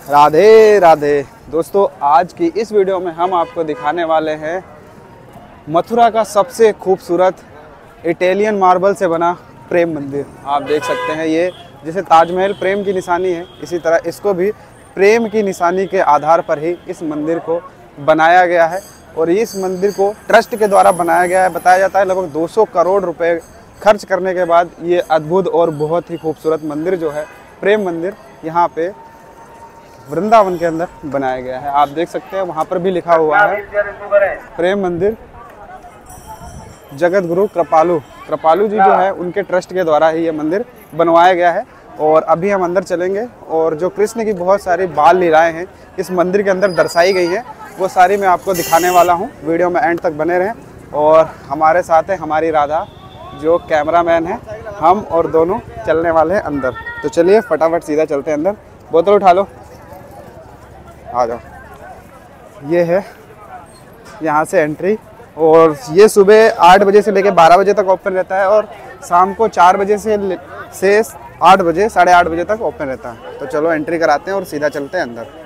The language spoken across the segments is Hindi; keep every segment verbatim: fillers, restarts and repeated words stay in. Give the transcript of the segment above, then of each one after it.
राधे राधे दोस्तों, आज की इस वीडियो में हम आपको दिखाने वाले हैं मथुरा का सबसे खूबसूरत इटालियन मार्बल से बना प्रेम मंदिर। आप देख सकते हैं, ये जैसे ताजमहल प्रेम की निशानी है, इसी तरह इसको भी प्रेम की निशानी के आधार पर ही इस मंदिर को बनाया गया है। और इस मंदिर को ट्रस्ट के द्वारा बनाया गया है। बताया जाता है लगभग दो सौ करोड़ रुपए खर्च करने के बाद ये अद्भुत और बहुत ही खूबसूरत मंदिर जो है प्रेम मंदिर यहाँ पे वृंदावन के अंदर बनाया गया है। आप देख सकते हैं वहाँ पर भी लिखा हुआ है प्रेम मंदिर जगत गुरु कृपालु कृपालु जी जो है उनके ट्रस्ट के द्वारा ही ये मंदिर बनवाया गया है। और अभी हम अंदर चलेंगे और जो कृष्ण की बहुत सारी बाल लीलाएं हैं इस मंदिर के अंदर दर्शाई गई हैं, वो सारी मैं आपको दिखाने वाला हूँ। वीडियो में एंड तक बने रहें। और हमारे साथ है हमारी राधा जो कैमरामैन है, हम और दोनों चलने वाले हैं अंदर। तो चलिए फटाफट सीधा चलते हैं अंदर। बोतल उठा लो, आ जाओ। ये है यहाँ से एंट्री और ये सुबह आठ बजे से लेकर बारह बजे तक ओपन रहता है और शाम को चार बजे से से आठ बजे साढ़े आठ बजे तक ओपन रहता है। तो चलो एंट्री कराते हैं और सीधा चलते हैं अंदर।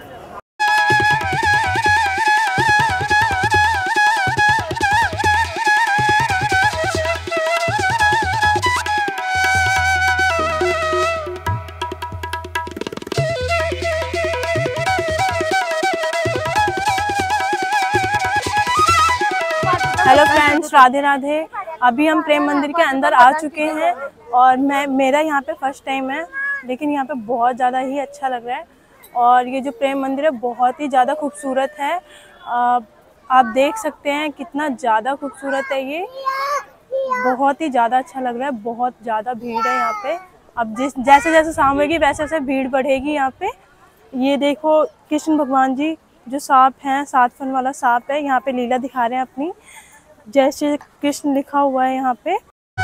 Hello friends, Radhe Radhe. अभी हम प्रेम मंदिर के अंदर आ चुके हैं और मैं मेरा यहाँ पे फर्स्ट टाइम है, लेकिन यहाँ पे बहुत ज़्यादा ही अच्छा लग रहा है। और ये जो प्रेम मंदिर है बहुत ही ज़्यादा खूबसूरत है। आ, आप देख सकते हैं कितना ज़्यादा खूबसूरत है ये, बहुत ही ज़्यादा अच्छा लग रहा है। बहुत ज़्यादा भीड़ है यहाँ पे। अब जिस जैसे जैसे शाम होगी वैसे वैसे भीड़ बढ़ेगी यहाँ पे। ये देखो कृष्ण भगवान जी जो सांप हैं, सात फन वाला सांप है, यहाँ पे लीला दिखा रहे हैं अपनी। जय श्री कृष्ण लिखा हुआ है यहाँ पे।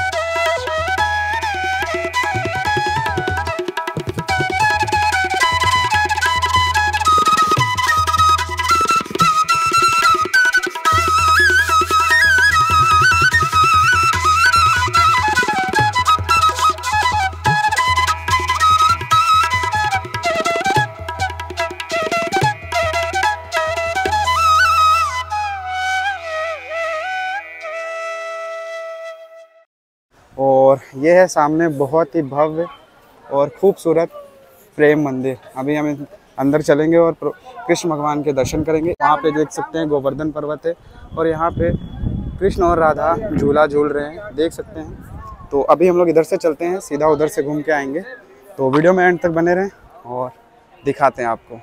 और ये है सामने बहुत ही भव्य और खूबसूरत प्रेम मंदिर। अभी हम अंदर चलेंगे और कृष्ण भगवान के दर्शन करेंगे। यहाँ पे देख सकते हैं गोवर्धन पर्वत है और यहाँ पे कृष्ण और राधा झूला झूल रहे हैं, देख सकते हैं। तो अभी हम लोग इधर से चलते हैं, सीधा उधर से घूम के आएंगे। तो वीडियो में एंड तक बने रहें और दिखाते हैं आपको।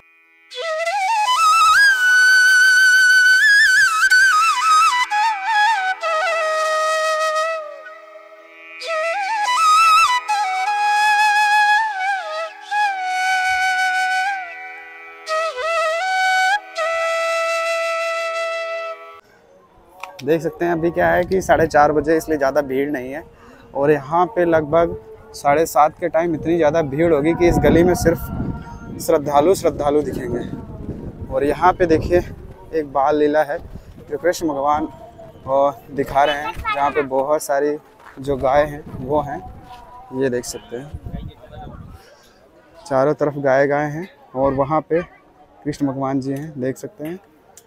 देख सकते हैं अभी क्या है कि साढ़े चार बजे, इसलिए ज़्यादा भीड़ नहीं है। और यहाँ पे लगभग साढ़े सात के टाइम इतनी ज़्यादा भीड़ होगी कि इस गली में सिर्फ श्रद्धालु श्रद्धालु दिखेंगे। और यहाँ पे देखिए एक बाल लीला है जो कृष्ण भगवान और दिखा रहे हैं, जहाँ पे बहुत सारी जो गाय हैं वो हैं, ये देख सकते हैं चारों तरफ गाय गाय हैं। और वहाँ पे कृष्ण भगवान जी हैं, देख सकते हैं।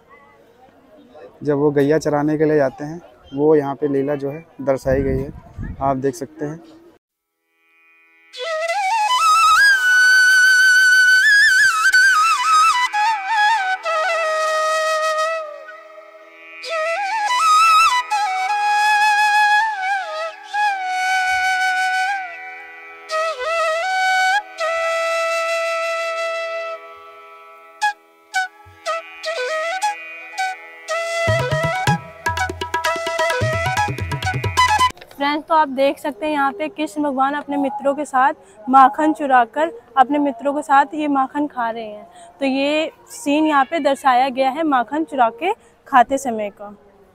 जब वो गैया चराने के लिए जाते हैं वो यहाँ पे लीला जो है दर्शाई गई है, आप देख सकते हैं। फ्रेंड्स, तो आप देख सकते हैं यहाँ पे कृष्ण भगवान अपने मित्रों के साथ माखन चुराकर अपने मित्रों के साथ ये माखन खा रहे हैं। तो ये सीन यहाँ पे दर्शाया गया है माखन चुरा के खाते समय का।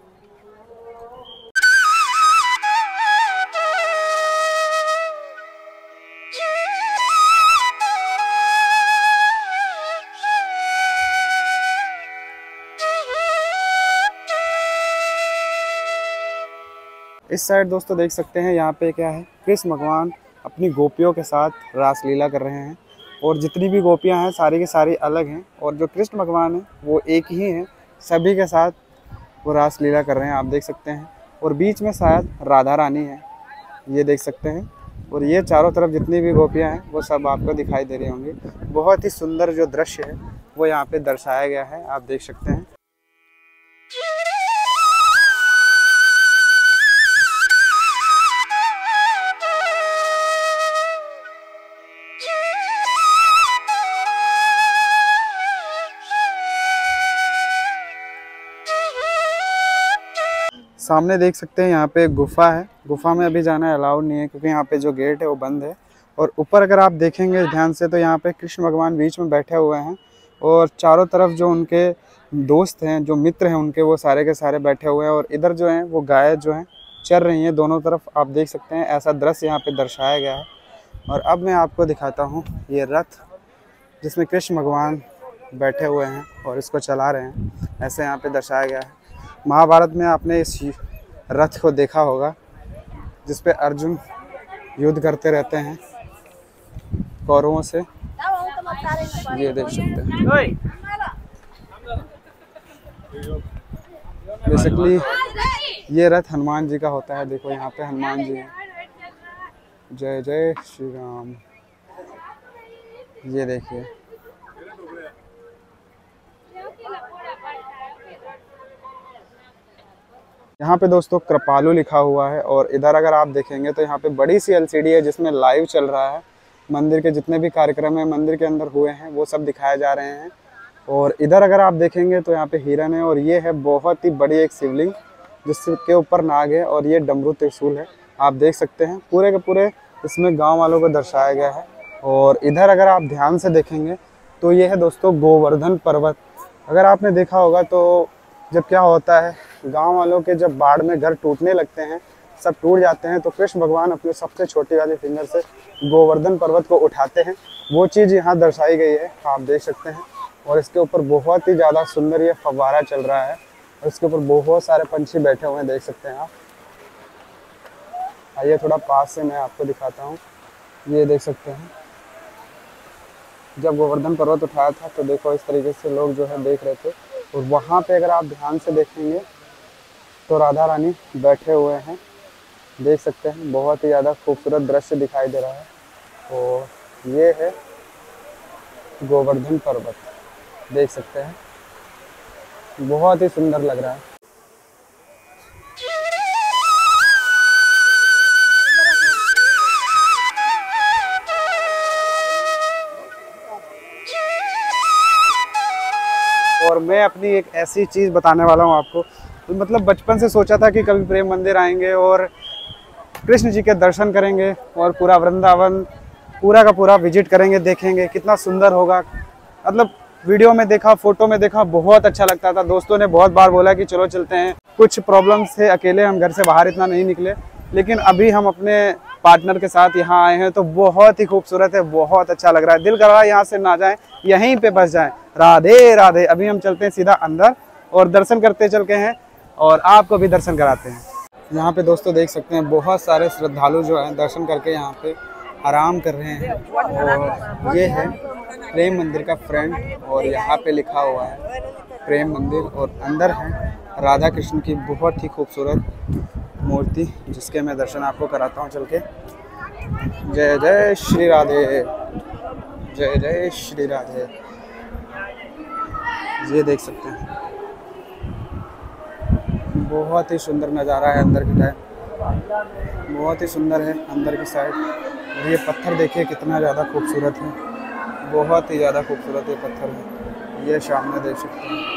इस साइड दोस्तों देख सकते हैं यहाँ पे क्या है, कृष्ण भगवान अपनी गोपियों के साथ रासलीला कर रहे हैं। और जितनी भी गोपियां हैं सारी की सारी अलग हैं, और जो कृष्ण भगवान हैं वो एक ही हैं, सभी के साथ वो रास लीला कर रहे हैं, आप देख सकते हैं। और बीच में शायद राधा रानी है, ये देख सकते हैं। और ये चारों तरफ जितनी भी गोपियां हैं वो सब आपको दिखाई दे रही होंगी। बहुत ही सुंदर जो दृश्य है वो यहाँ पे दर्शाया गया है, आप देख सकते हैं। सामने देख सकते हैं यहाँ पे एक गुफा है। गुफा में अभी जाना अलाउड नहीं है क्योंकि यहाँ पे जो गेट है वो बंद है। और ऊपर अगर आप देखेंगे ध्यान से तो यहाँ पे कृष्ण भगवान बीच में बैठे हुए हैं, और चारों तरफ जो उनके दोस्त हैं, जो मित्र हैं उनके, वो सारे के सारे बैठे हुए हैं। और इधर जो हैं वो गाय जो हैं चर रही हैं दोनों तरफ, आप देख सकते हैं। ऐसा दृश्य यहाँ पे दर्शाया गया है। और अब मैं आपको दिखाता हूँ ये रथ जिसमें कृष्ण भगवान बैठे हुए हैं और इसको चला रहे हैं, ऐसे यहाँ पे दर्शाया गया है। महाभारत में आपने इस रथ को देखा होगा जिस पे अर्जुन युद्ध करते रहते हैं कौरवों से, ये देख सकते हैं। बेसिकली ये रथ हनुमान जी का होता है। देखो यहाँ पे हनुमान जी हैं, जय जय श्री राम, ये देखिए। यहाँ पे दोस्तों कृपालु लिखा हुआ है, और इधर अगर आप देखेंगे तो यहाँ पे बड़ी सी एलसीडी है जिसमें लाइव चल रहा है। मंदिर के जितने भी कार्यक्रम है मंदिर के अंदर हुए हैं वो सब दिखाए जा रहे हैं। और इधर अगर आप देखेंगे तो यहाँ पे हिरन है, और ये है बहुत ही बड़ी एक शिवलिंग जिसके ऊपर नाग है, और ये डमरू त्रिशूल है, आप देख सकते हैं। पूरे के पूरे इसमें गाँव वालों को दर्शाया गया है। और इधर अगर आप ध्यान से देखेंगे तो ये है दोस्तों गोवर्धन पर्वत। अगर आपने देखा होगा तो जब क्या होता है, गांव वालों के जब बाढ़ में घर टूटने लगते हैं, सब टूट जाते हैं, तो कृष्ण भगवान अपने सबसे छोटी वाली फिंगर से गोवर्धन पर्वत को उठाते हैं। वो चीज़ यहाँ दर्शाई गई है, आप देख सकते हैं। और इसके ऊपर बहुत ही ज़्यादा सुंदर ये फव्वारा चल रहा है, और इसके ऊपर बहुत सारे पंछी बैठे हुए हैं, देख सकते हैं आप। आइए थोड़ा पास से मैं आपको दिखाता हूँ, ये देख सकते हैं। जब गोवर्धन पर्वत उठाया था तो देखो इस तरीके से लोग जो है देख रहे थे। और वहाँ पे अगर आप ध्यान से देखेंगे तो राधा रानी बैठे हुए हैं, देख सकते हैं। बहुत ही ज़्यादा खूबसूरत दृश्य दिखाई दे रहा है। और ये है गोवर्धन पर्वत, देख सकते हैं, बहुत ही सुंदर लग रहा है। और मैं अपनी एक ऐसी चीज़ बताने वाला हूँ आपको, तो मतलब बचपन से सोचा था कि कभी प्रेम मंदिर आएंगे और कृष्ण जी के दर्शन करेंगे, और पूरा वृंदावन पूरा का पूरा विजिट करेंगे, देखेंगे कितना सुंदर होगा। मतलब वीडियो में देखा, फोटो में देखा, बहुत अच्छा लगता था। दोस्तों ने बहुत बार बोला कि चलो चलते हैं, कुछ प्रॉब्लम्स थे, अकेले हम घर से बाहर इतना नहीं निकले, लेकिन अभी हम अपने पार्टनर के साथ यहाँ आए हैं तो बहुत ही खूबसूरत है, बहुत अच्छा लग रहा है। दिल कर रहा है यहाँ से ना जाएं, यहीं पे बस जाएं। राधे राधे। अभी हम चलते हैं सीधा अंदर और दर्शन करते चल के हैं, और आपको भी दर्शन कराते हैं। यहाँ पे दोस्तों देख सकते हैं बहुत सारे श्रद्धालु जो हैं दर्शन करके यहाँ पे आराम कर रहे हैं। और ये है प्रेम मंदिर का फ्रंट, और यहाँ पे लिखा हुआ है प्रेम मंदिर। और अंदर है राधा कृष्ण की बहुत ही खूबसूरत मूर्ति, जिसके मैं दर्शन आपको कराता हूँ चल के। जय जय श्री राधे, जय जय श्री राधे। ये देख सकते हैं बहुत ही सुंदर नज़ारा है अंदर की टाइम, बहुत ही सुंदर है अंदर की साइड। और ये पत्थर देखिए कितना ज़्यादा खूबसूरत है, बहुत ही ज़्यादा खूबसूरत ये पत्थर है, ये सामने देख सकते हैं।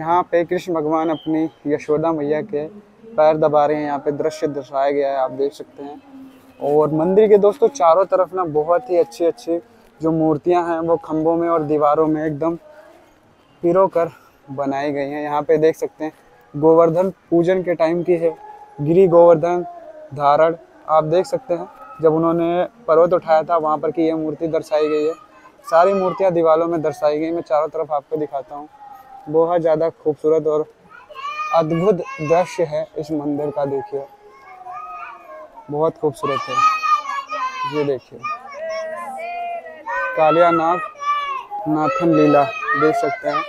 यहाँ पे कृष्ण भगवान अपनी यशोदा मैया के पैर दबा रहे हैं। यहाँ पे दृश्य दर्शाया गया है, आप देख सकते हैं। और मंदिर के दोस्तों चारों तरफ ना बहुत ही अच्छी अच्छी जो मूर्तियां हैं वो खंभों में और दीवारों में एकदम पिरो कर बनाई गई हैं। यहाँ पे देख सकते हैं गोवर्धन पूजन के टाइम की है, गिरी गोवर्धन धारण, आप देख सकते हैं जब उन्होंने पर्वत उठाया था वहाँ पर की यह मूर्ति दर्शाई गई है। सारी मूर्तियाँ दीवारों में दर्शाई गई। मैं चारों तरफ आपको दिखाता हूँ। बहुत ज़्यादा खूबसूरत और अद्भुत दृश्य है इस मंदिर का। देखिए बहुत खूबसूरत है। ये देखिए कालिया नाग नाथन लीला देख सकते हैं।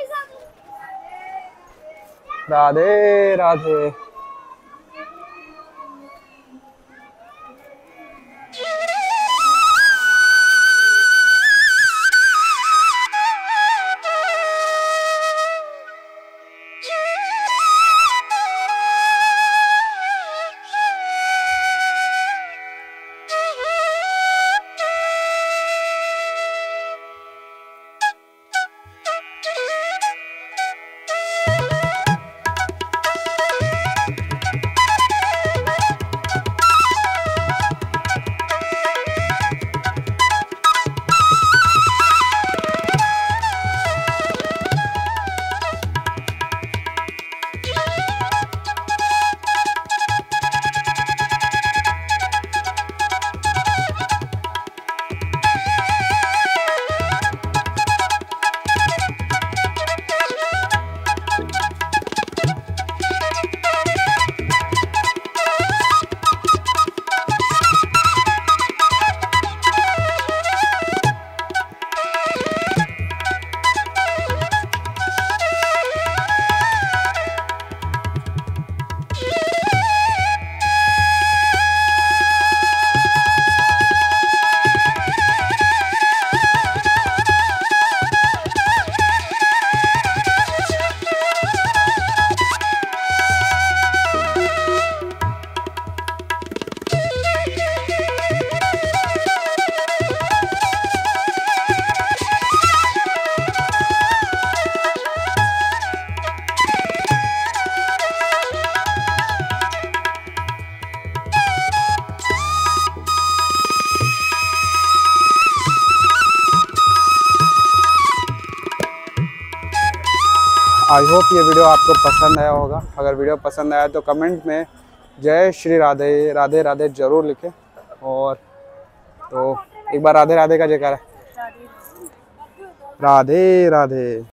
राधे राधे। आई होप ये वीडियो आपको पसंद आया होगा। अगर वीडियो पसंद आया तो कमेंट में जय श्री राधे राधे राधे जरूर लिखें। और तो एक बार राधे राधे का जयकारा। राधे राधे।